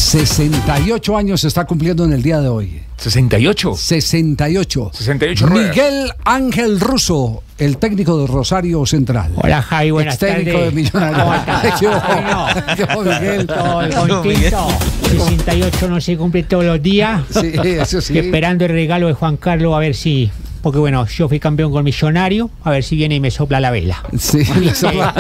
68 años se está cumpliendo en el día de hoy. ¿68? 68. 68 ruedas. Miguel Ángel Russo, el técnico de Rosario Central. Hola, Javi, buenas tardes. Técnico de Millonarios. ¿Qué Miguel? Todo contento. 68 no se cumple todos los días. Sí, eso sí. Esperando el regalo de Juan Carlos, a ver si... Porque bueno, yo fui campeón con Millonario, a ver si viene y me sopla la vela. Sí, le sopla.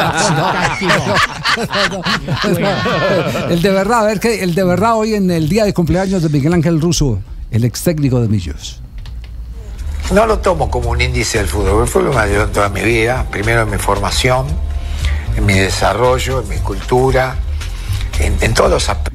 El de verdad, a ver que el de verdad hoy en el día de cumpleaños de Miguel Ángel Russo, el ex técnico de Millos. No lo tomo como un índice del fútbol. El fútbol me ayudó en toda mi vida, primero en mi formación, en mi desarrollo, en mi cultura, en todos los aspectos.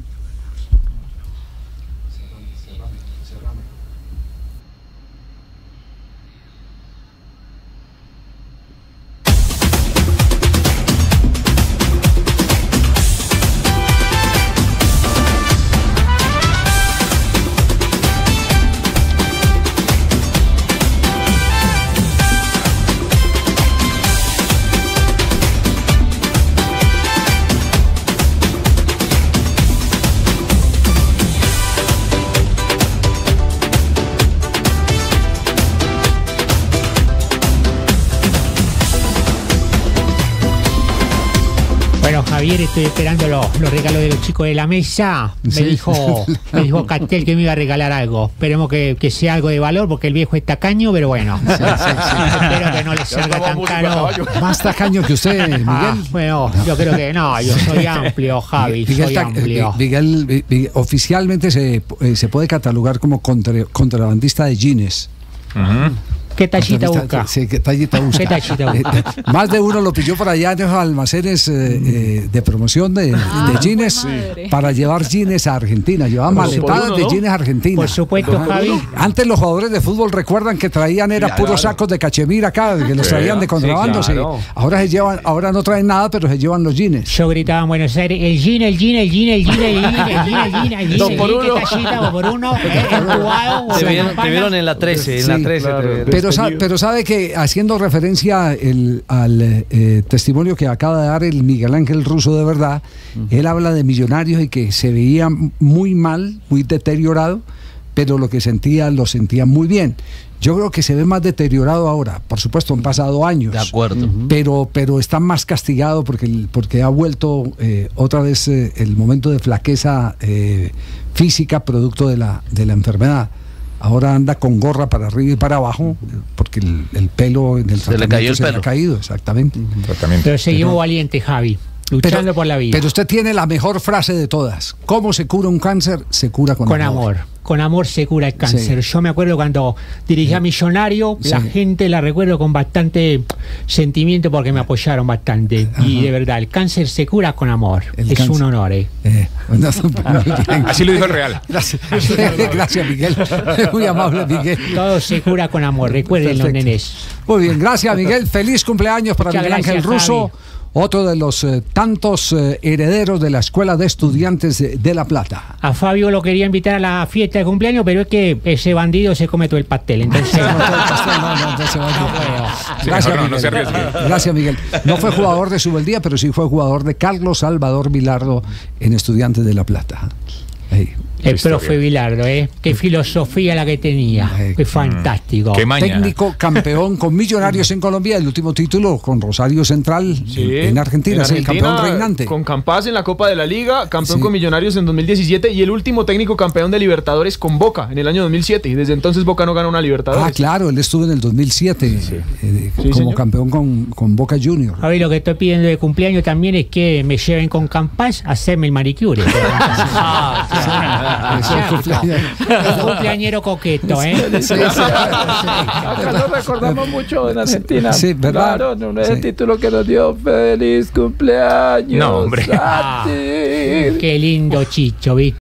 Bueno, Javier, estoy esperando los regalos de los chicos de la mesa. Me dijo Castel que me iba a regalar algo. Esperemos que sea algo de valor, porque el viejo es tacaño, pero bueno. Espero que no le salga tan caro. Más tacaño que usted, Miguel. Bueno, yo creo que no, yo soy amplio, Javi, soy amplio. Miguel, oficialmente se puede catalogar como contrabandista de jeans. ¿Qué tallita busca? Sí, ¿qué tallita busca? ¿Qué tallita busca? Más de uno lo pilló por allá en los almacenes de promoción de jeans para llevar jeans a Argentina. Llevaban maletadas de jeans a Argentina. Por supuesto, Javi. Antes los jugadores de fútbol recuerdan que traían puros sacos de cachemira acá, que los traían de contrabando. Sí, claro. Ahora no traen nada, pero se llevan los jeans. Yo gritaba en Buenos Aires, el jean. Dos por uno. ¿Qué tallita? ¿Dos por uno? ¿Entubado? Te vieron en la 13, en la 13. Claro. Pero sabe que, haciendo referencia al testimonio que acaba de dar el Miguel Ángel Russo de verdad, él habla de Millonarios y que se veía muy mal, muy deteriorado, pero lo que lo sentía muy bien. Yo creo que se ve más deteriorado ahora. Por supuesto, han pasado años. De acuerdo. Pero está más castigado porque ha vuelto otra vez el momento de flaqueza física producto de la enfermedad. Ahora anda con gorra para arriba y para abajo porque el pelo en el tratamiento se le ha caído, exactamente. Pero seguimos valientes, Javi, luchando por la vida. Pero usted tiene la mejor frase de todas. ¿Cómo se cura un cáncer? Se cura con amor. Con amor se cura el cáncer. Sí. Yo me acuerdo cuando dirigía Millonario, la gente la recuerdo con bastante sentimiento porque me apoyaron bastante. Y de verdad, el cáncer se cura con amor. Es un honor. Así lo dijo el Real. Gracias, Miguel. Muy amable, Miguel. Todo se cura con amor, recuerden los nenes. Muy bien, gracias, Miguel. Feliz cumpleaños para Miguel Ángel Russo. Otro de los tantos herederos de la Escuela de Estudiantes de La Plata. A Fabio lo quería invitar a la fiesta de cumpleaños, pero es que ese bandido se come todo el pastel. Entonces no puedo. Gracias, Miguel. No fue jugador de Subeldía, pero sí fue jugador de Carlos Salvador Vilardo en Estudiantes de La Plata. El profe Vilardo, qué filosofía la que tenía, qué fantástico. Qué técnico campeón con Millonarios en Colombia, el último título con Rosario Central en Argentina, el campeón reinante. Con Campas en la Copa de la Liga, campeón con Millonarios en 2017 y el último técnico campeón de Libertadores con Boca en el año 2007. Y desde entonces Boca no gana una Libertadores. Claro, él estuvo en el 2007 como campeón con Boca Juniors. A ver, lo que estoy pidiendo de cumpleaños también es que me lleven con Campas a hacerme el manicure. El cumpleañero coqueto, Acá lo recordamos mucho en Argentina. Sí, ¿verdad? Claro, no es el título que nos dio feliz cumpleaños. No, hombre. Qué lindo Chicho, ¿viste?